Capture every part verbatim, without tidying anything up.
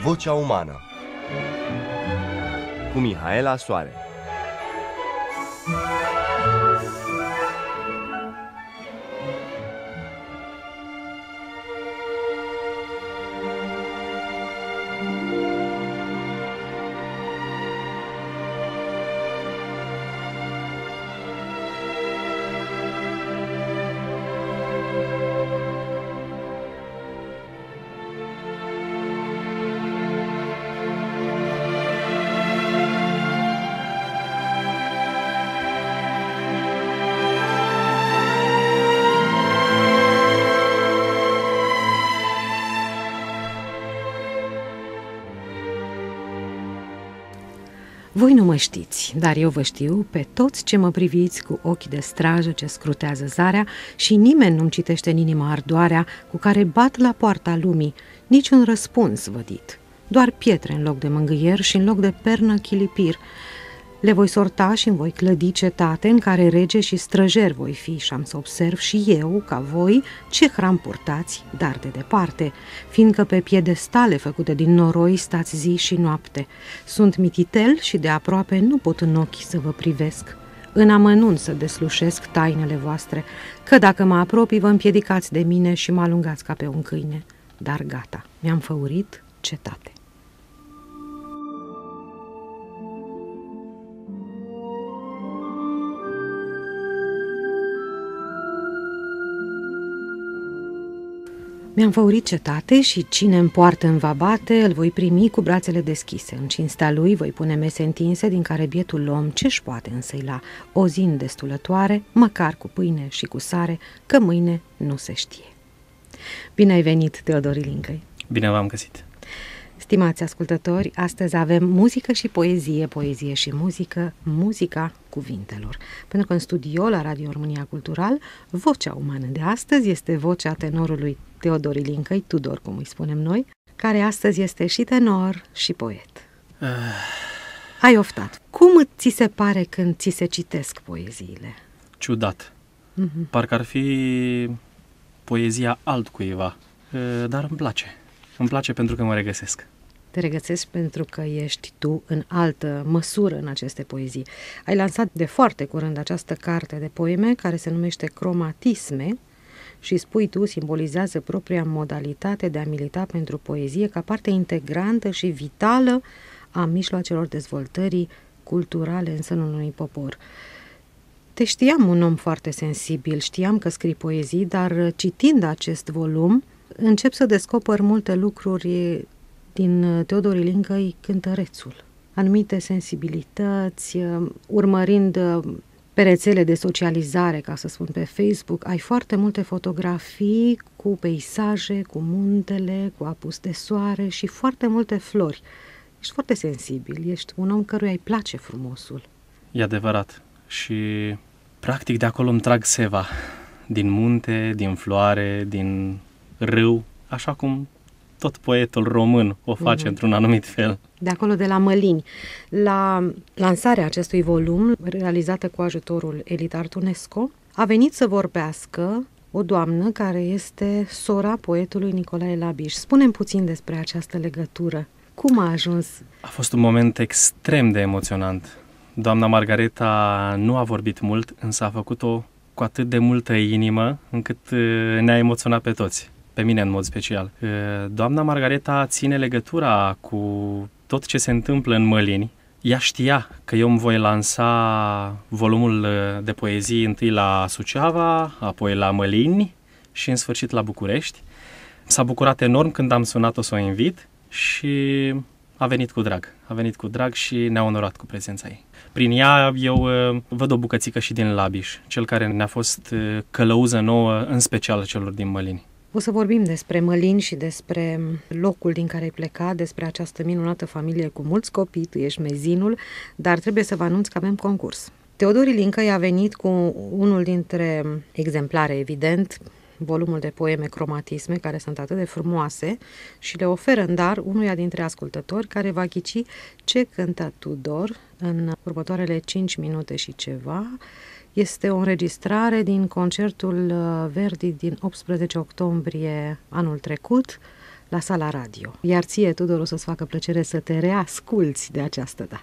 Vocea umană cu Mihaela Soare. Voi nu mă știți, dar eu vă știu pe toți ce mă priviți cu ochi de strajă ce scrutează zarea și nimeni nu-mi citește în inima ardoarea cu care bat la poarta lumii, niciun răspuns vădit, doar pietre în loc de mângâier și în loc de pernă chilipir. Le voi sorta și îmi voi clădi cetate în care rege și străjer voi fi și am să observ și eu, ca voi, ce hram purtați, dar de departe, fiindcă pe piedestale făcute din noroi stați zi și noapte. Sunt mititel și de aproape nu pot în ochi să vă privesc, în amănunt să deslușesc tainele voastre, că dacă mă apropii vă împiedicați de mine și mă alungați ca pe un câine. Dar gata, mi-am făurit cetate. Mi-am făurit cetate și cine îmi poartă în va bate, îl voi primi cu brațele deschise. În cinstea lui voi pune mese întinse, din care bietul om ce-și poate însă-i la o zi îndestulătoare, măcar cu pâine și cu sare, că mâine nu se știe. Bine ai venit, Teodor Ilincăi! Bine v-am găsit! Stimați ascultători, astăzi avem muzică și poezie, poezie și muzică, muzica cuvintelor. Pentru că în studio, la Radio România Cultural, vocea umană de astăzi este vocea tenorului Teodor Ilincăi, Tudor, cum îi spunem noi, care astăzi este și tenor și poet. Uh. Ai oftat. Cum ți se pare când ți se citesc poeziile? Ciudat. Uh-huh. Parcă ar fi poezia altcuiva, uh, dar îmi place. Îmi place pentru că mă regăsesc. Te regăsești pentru că ești tu în altă măsură în aceste poezii. Ai lansat de foarte curând această carte de poeme care se numește Cromatisme și, spui tu, simbolizează propria modalitate de a milita pentru poezie ca parte integrantă și vitală a mijloacelor dezvoltării culturale în sânul unui popor. Te știam un om foarte sensibil, știam că scrii poezii, dar citind acest volum, încep să descoper multe lucruri din Teodor Ilincăi, cântărețul. Anumite sensibilități, urmărind pe rețele de socializare, ca să spun pe Facebook, ai foarte multe fotografii cu peisaje, cu muntele, cu apus de soare și foarte multe flori. Ești foarte sensibil, ești un om căruia îi place frumosul. E adevărat și practic de acolo îmi trag seva, din munte, din floare, din râu, așa cum tot poetul român o face mm-hmm. într-un anumit fel. De acolo, de la Mălini. La lansarea acestui volum, realizată cu ajutorul Elite Art UNESCO, a venit să vorbească o doamnă care este sora poetului Nicolae Labiș. Spune-mi puțin despre această legătură. Cum a ajuns? A fost un moment extrem de emoționant. Doamna Margareta nu a vorbit mult, însă a făcut-o cu atât de multă inimă, încât ne-a emoționat pe toți. Pe mine în mod special. Doamna Margareta ține legătura cu tot ce se întâmplă în Mălini. Ea știa că eu îmi voi lansa volumul de poezii întâi la Suceava, apoi la Mălini și în sfârșit la București. S-a bucurat enorm când am sunat-o să o invit și a venit cu drag. A venit cu drag și ne-a onorat cu prezența ei. Prin ea eu văd o bucățică și din Labiș, cel care ne-a fost călăuză nouă, în special celor din Mălini. O să vorbim despre Mălini și despre locul din care ai plecat, despre această minunată familie cu mulți copii, tu ești mezinul, dar trebuie să vă anunț că avem concurs. Teodor Ilincăi a venit cu unul dintre exemplare, evident, volumul de poeme Cromatisme, care sunt atât de frumoase și le oferă în dar unuia dintre ascultători care va ghici ce cântă Tudor în următoarele cinci minute și ceva. Este o înregistrare din concertul Verdi din optsprezece octombrie anul trecut la Sala Radio. Iar ție, Tudor, o să-ți facă plăcere să te reasculți de această dată.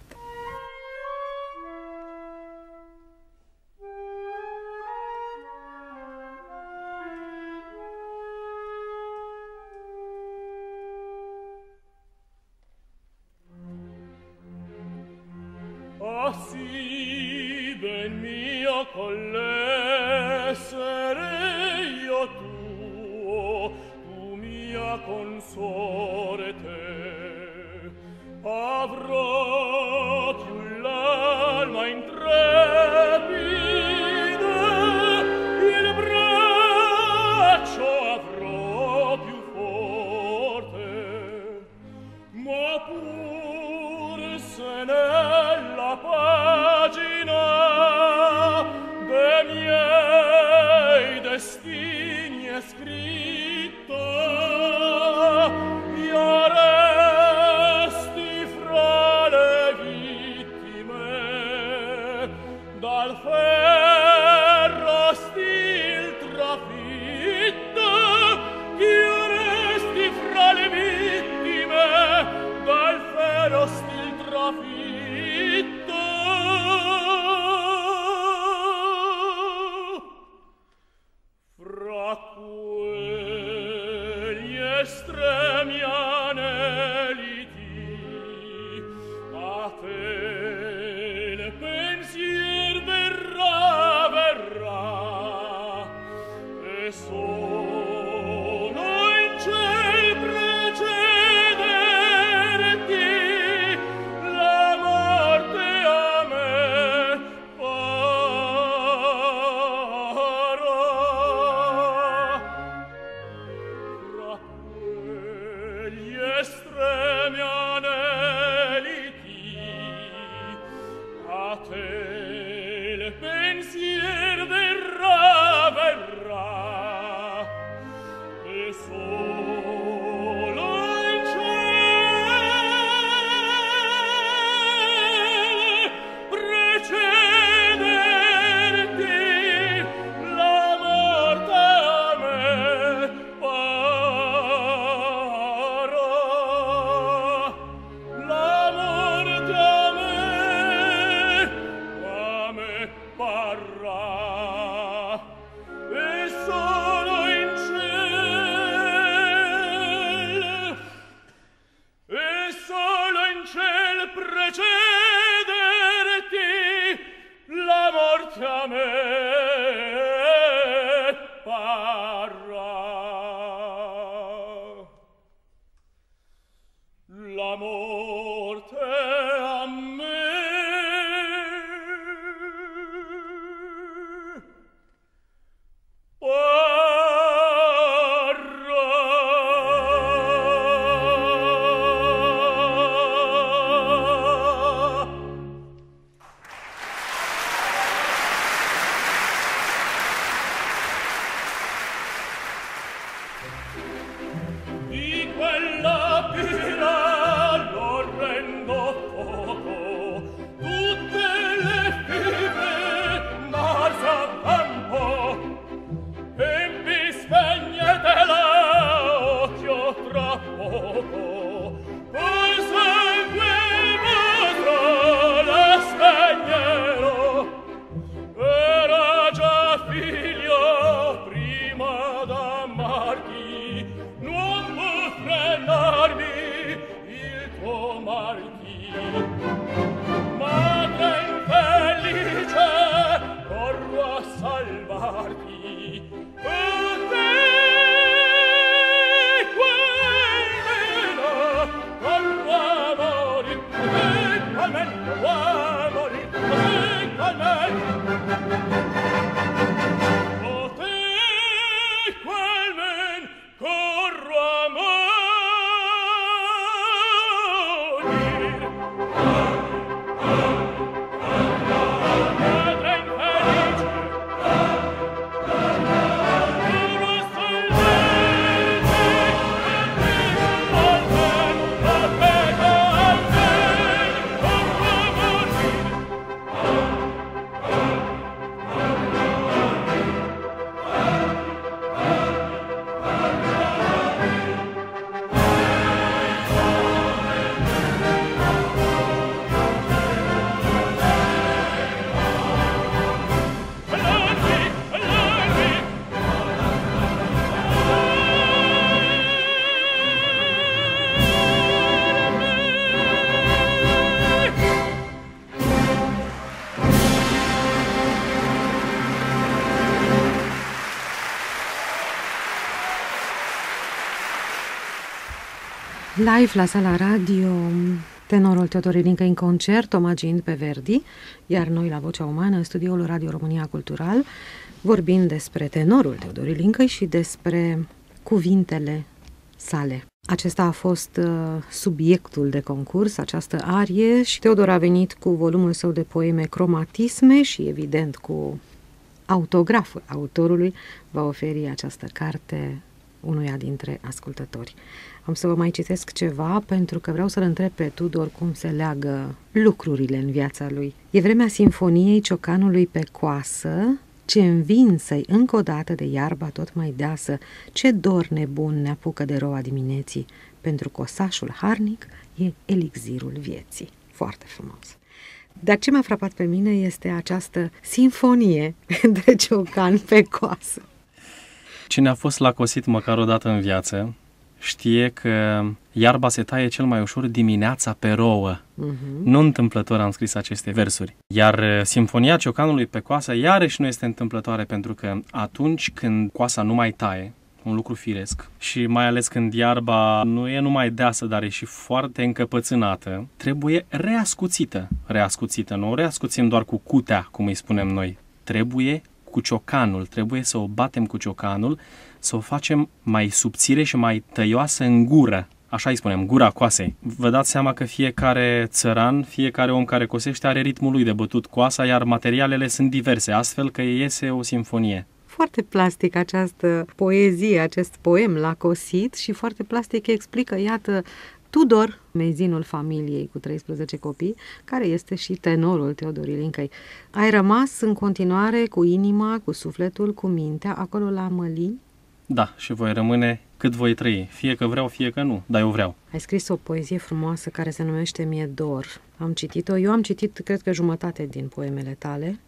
Live la Sala Radio, tenorul Teodor Ilincă în concert, omagiind pe Verdi, iar noi la Vocea Umană, în studioul Radio România Cultural, vorbind despre tenorul Teodor Ilincă și despre cuvintele sale. Acesta a fost uh, subiectul de concurs, această arie, și Teodor a venit cu volumul său de poeme Cromatisme și, evident, cu autograful autorului, va oferi această carte unuia dintre ascultători. Am să vă mai citesc ceva, pentru că vreau să-l întreb pe Tudor cum se leagă lucrurile în viața lui. E vremea sinfoniei ciocanului pe coasă, ce învinsă-i încă o dată de iarba tot mai deasă, ce dor nebun ne apucă de roa dimineții, pentru cosașul harnic e elixirul vieții. Foarte frumos. Dar ce m-a frapat pe mine este această sinfonie de ciocan pe coasă. Cine a fost lacosit măcar o dată în viață știe că iarba se taie cel mai ușor dimineața pe rouă. Uh-huh. Nu întâmplător am scris aceste versuri. Iar Sinfonia Ciocanului pe coasă iarăși nu este întâmplătoare, pentru că atunci când coasa nu mai taie, un lucru firesc, și mai ales când iarba nu e numai deasă, dar e și foarte încăpățânată, trebuie reascuțită. Reascuțită, nu o reascuțim doar cu cutea, cum îi spunem noi. Trebuie cu ciocanul, trebuie să o batem cu ciocanul, să o facem mai subțire și mai tăioasă în gură. Așa îi spunem, gura coasei. Vă dați seama că fiecare țăran, fiecare om care cosește are ritmul lui de bătut coasa, iar materialele sunt diverse, astfel că iese o simfonie. Foarte plastic această poezie, acest poem l-a cosit și foarte plastic explică, iată, Tudor, mezinul familiei cu treisprezece copii, care este și tenorul Teodor Ilincăi. Ai rămas în continuare cu inima, cu sufletul, cu mintea, acolo la Mălini? Da, și voi rămâne cât voi trăi, fie că vreau, fie că nu, dar eu vreau. Ai scris o poezie frumoasă care se numește Mie dor. Am citit-o, eu am citit, cred că jumătate din poemele tale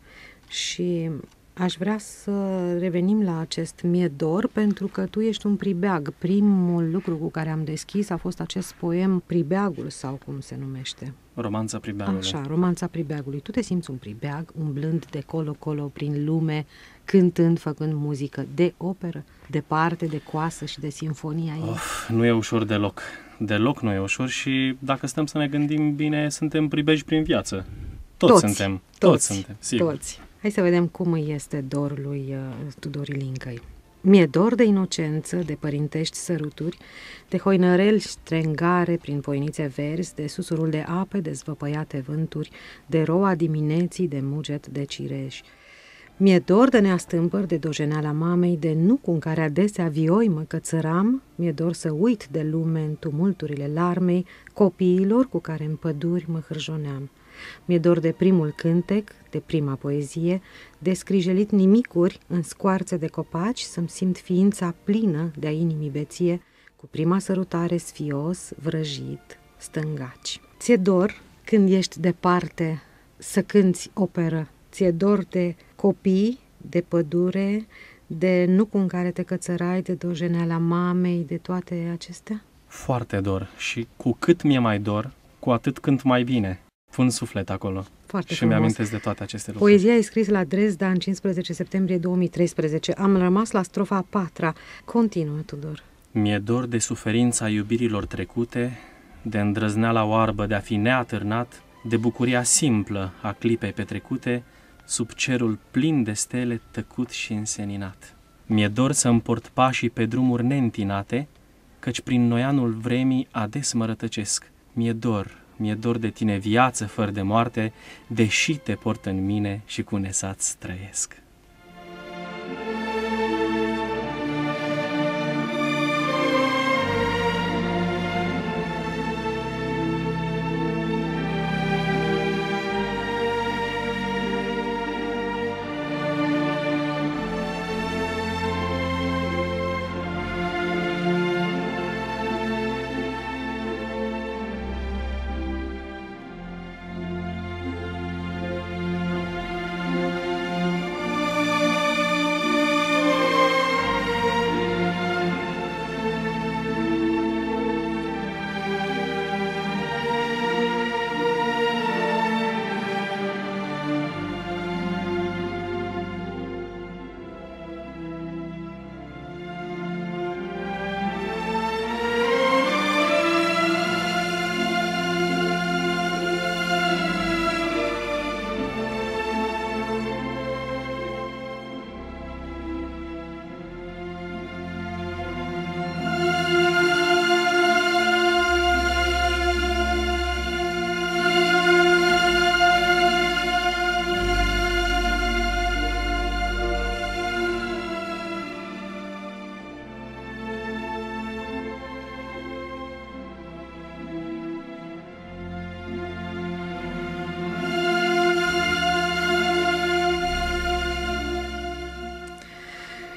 și aș vrea să revenim la acest Mie dor, pentru că tu ești un pribeag. Primul lucru cu care am deschis a fost acest poem Pribeagul, sau cum se numește. Romanța Pribeagului. Așa, Romanța Pribeagului. Tu te simți un pribeag, umblând de colo-colo prin lume, cântând, făcând muzică de operă, departe de coasă și de sinfonia ei? Of, nu e ușor deloc. Deloc nu e ușor și dacă stăm să ne gândim bine, suntem pribeji prin viață. Toți, toți suntem. Toți, toți suntem, sigur. Toți. Hai să vedem cum îi este dor lui uh, Tudor Ilincăi. Mi-e dor de inocență, de părintești săruturi, de hoinăreli strengare prin poinițe verzi, de susurul de ape, de zvăpăiate vânturi, de roa dimineții, de muget de cireși. Mi-e dor de neastâmpări, de dojeneala mamei, de nucul în care adesea vioi mă cățăram, mi-e dor să uit de lume în tumulturile larmei, copiilor cu care în păduri mă hârjoneam. Mi-e dor de primul cântec, de prima poezie, de scrijelit nimicuri în scoarțe de copaci, să-mi simt ființa plină de-a inimii beție, cu prima sărutare sfios, vrăjit, stângaci. Ți-e dor, când ești departe, să cânți operă? Ți-e dor de copii, de pădure, de nucul în care te cățărai, de dojeneala mamei, de toate acestea? Foarte dor și cu cât mi-e mai dor, cu atât cânt mai bine. Pun suflet acolo. Foarte și frumos. Mi-amintesc de toate aceste lucruri. Poezia e scris la Dresda în cincisprezece septembrie două mii treisprezece. Am rămas la strofa a patra. Continuă, Tudor. Mi-e dor de suferința iubirilor trecute, de îndrăzneala oarbă de a fi neatârnat, de bucuria simplă a clipei petrecute, sub cerul plin de stele tăcut și înseninat. Mi-e dor să împort pașii pe drumuri neîntinate, căci prin noianul vremii ades mă rătăcesc. Mi-e dor, mi-e dor de tine, viață fără de moarte, deși te port în mine și cu nesați trăiesc.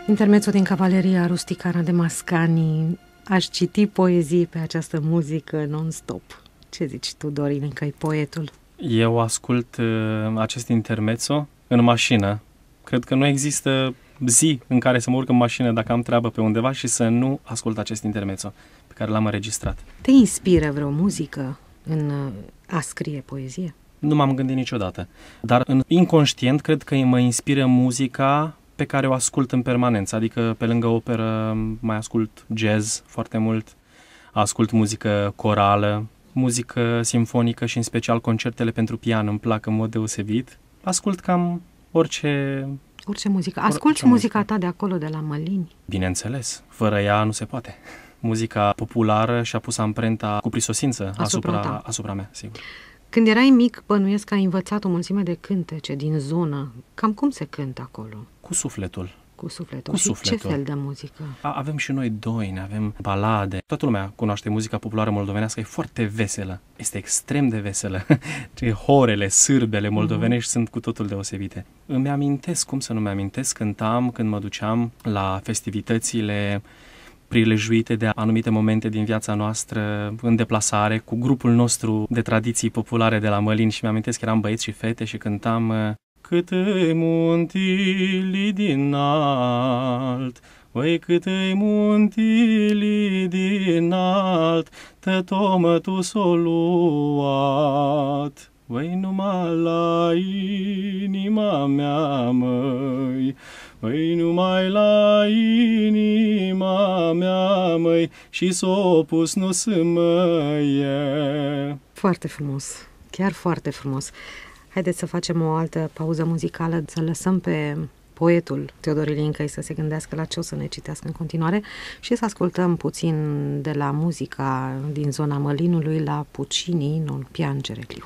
Intermezzo din Cavaleria Rusticana de Mascani. Aș citi poezii pe această muzică non-stop. Ce zici tu, Dorin, că-i poetul? Eu ascult uh, acest intermezzo în mașină. Cred că nu există zi în care să mă urc în mașină dacă am treabă pe undeva și să nu ascult acest intermezzo pe care l-am înregistrat. Te inspiră vreo muzică în a scrie poezie? Nu m-am gândit niciodată, dar în inconștient cred că mă inspiră muzica pe care o ascult în permanență, adică pe lângă operă mai ascult jazz foarte mult, ascult muzică corală, muzică simfonică și în special concertele pentru pian îmi plac în mod deosebit. Ascult cam orice... Orice muzică. Asculți muzica muzică. ta de acolo, de la Mălini? Bineînțeles, fără ea nu se poate. Muzica populară și-a pus amprenta cu prisosință asupra, asupra, asupra mea, sigur. Când erai mic, bănuiesc că ai învățat o mulțime de cântece din zonă. Cam cum se cântă acolo? Cu sufletul. Cu sufletul. Cu și sufletul. Ce fel de muzică? A, avem și noi doini, avem balade. Toată lumea cunoaște muzica populară moldovenească, e foarte veselă. Este extrem de veselă. Horele, sârbele moldovenești mm-hmm. sunt cu totul deosebite. Îmi amintesc, cum să nu mi-amintesc, cântam când mă duceam la festivitățile prilejuite de anumite momente din viața noastră în deplasare cu grupul nostru de tradiții populare de la Mălini și mi-amintesc că eram băieți și fete și cântam Cât îi muntili din alt, Voi cât îi muntili din alt, Tătomă tu s-o luat, Voi numai la inima mea, măi, Măi, numai la inima mea, măi, și s-o pus nu să măie. Foarte frumos, chiar foarte frumos. Haideți să facem o altă pauză muzicală, să lăsăm pe poetul Teodor Ilincăi să se gândească la ce o să ne citească în continuare și să ascultăm puțin de la muzica din zona Mălinului la Puccini, Non piangere Clio.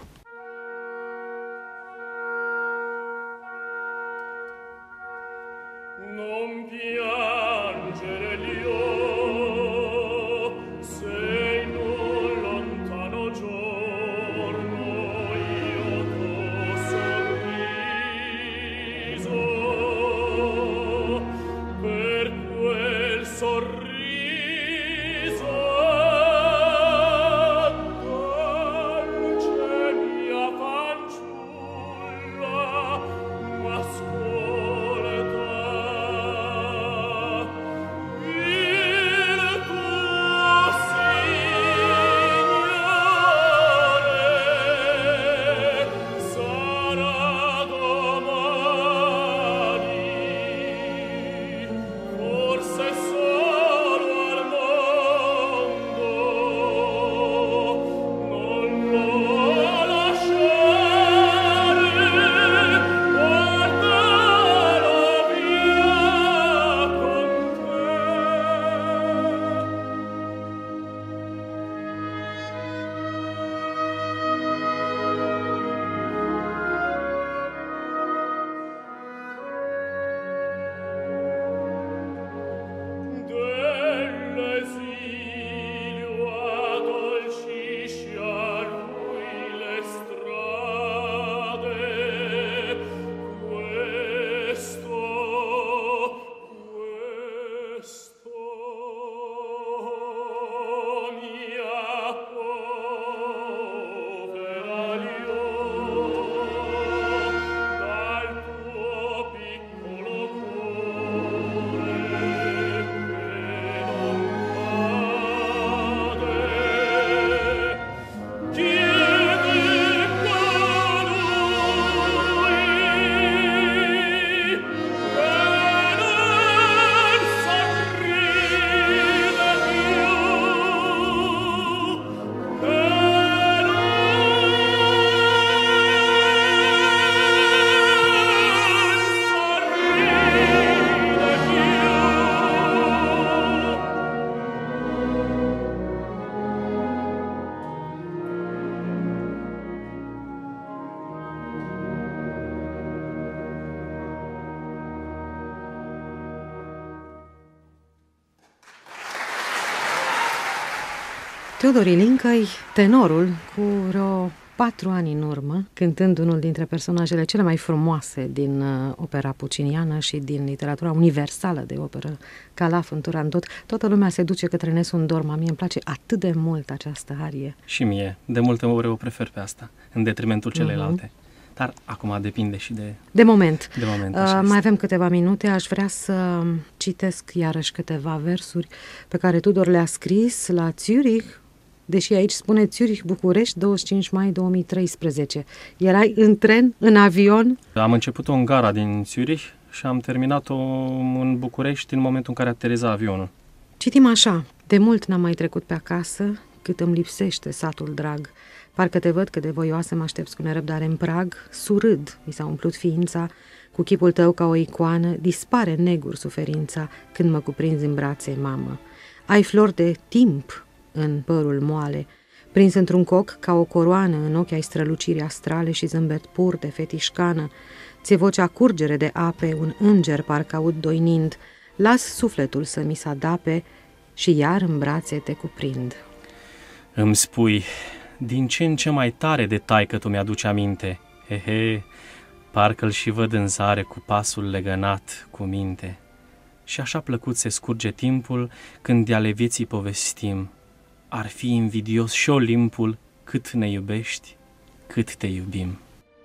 Teodor Ilincăi, tenorul, cu vreo patru ani în urmă, cântând unul dintre personajele cele mai frumoase din uh, opera pucciniană și din literatura universală de operă, Calaf în Turandot. Toată lumea se duce către Nessun Dorma. Mie îmi place atât de mult această arie. Și mie. De multe ori o prefer pe asta, în detrimentul celelalte. Uh-huh. Dar acum depinde și de... De moment. De moment uh, mai avem câteva minute. Aș vrea să citesc iarăși câteva versuri pe care Tudor le-a scris la Zurich, deși aici spune Zurich-București, douăzeci și cinci mai două mii treisprezece. Erai în tren, în avion? Am început-o în gara din Zurich și am terminat-o în București în momentul în care ateriza avionul. Citim așa. De mult n-am mai trecut pe acasă, cât îmi lipsește satul drag. Parcă te văd cât de voioasă mă aștepți cu nerăbdare în prag, surâd, mi s-a umplut ființa, cu chipul tău ca o icoană, dispare negur suferința când mă cuprinzi în brațe, mamă. Ai flori de timp în părul moale, prins într-un coc ca o coroană, în ochi ai străluciri astrale și zâmbet pur de fetișcană. Ți-e vocea curgere de ape, un înger parcă aud doinind, las sufletul să mi se adape și iar în brațe te cuprind. Îmi spui... Din ce în ce mai tare de taică tu mi-aduce aminte. He-he, parcă-l și văd în zare cu pasul legănat cu minte. Și așa plăcut se scurge timpul când de ale vieții povestim. Ar fi invidios și Olimpul cât ne iubești, cât te iubim.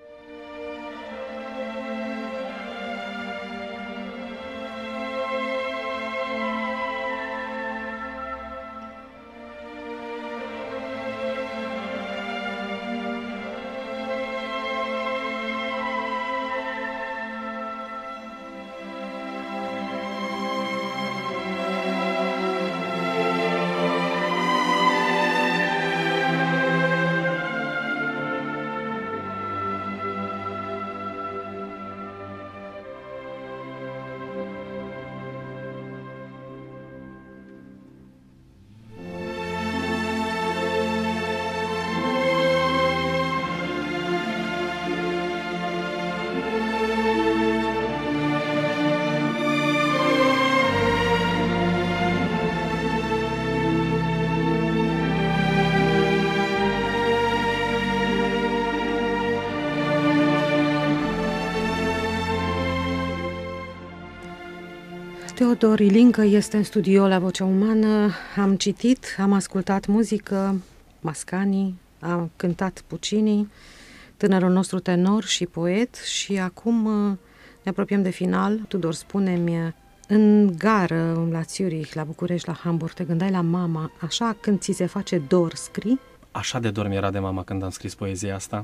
Teodor Ilincă este în studio la Vocea Umană. Am citit, am ascultat muzică, Mascani, am cântat Puccini, tânărul nostru tenor și poet, și acum ne apropiem de final. Tudor, spune-mi, în gară, la Zurich, la București, la Hamburg, te gândeai la mama, așa când ți se face dor, scrii? Așa de dor mi-era de mama când am scris poezia asta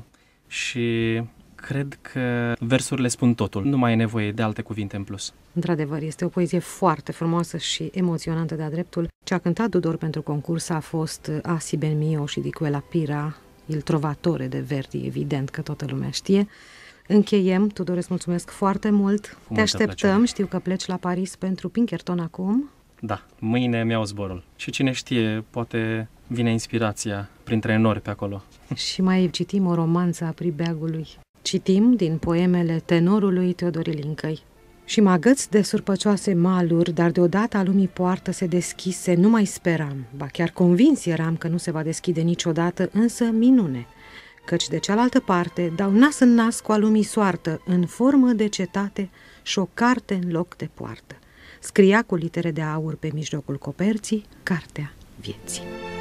și... Cred că versurile spun totul, nu mai e nevoie de alte cuvinte în plus. Într-adevăr, este o poezie foarte frumoasă și emoționantă de-a dreptul. Ce a cântat Tudor pentru concurs a fost Asi ben mio și di quella pira, il trovatore de Verdi, evident că toată lumea știe. Încheiem. Tudor, îți mulțumesc foarte mult. Cu Te așteptăm, plăcere. Știu că pleci la Paris pentru Pinkerton acum. Da, mâine mi-au zborul. Și cine știe, poate vine inspirația printre nori pe acolo. Și mai citim o romanță a Pribeagului. Citim din poemele tenorului Teodor Ilincăi. Și mă agăț de surpăcioase maluri, dar deodată a lumii poartă se deschise, nu mai speram, ba chiar convins eram că nu se va deschide niciodată, însă minune, căci de cealaltă parte dau nas în nas cu a lumii soartă, în formă de cetate și o carte în loc de poartă. Scria cu litere de aur pe mijlocul coperții, Cartea Vieții.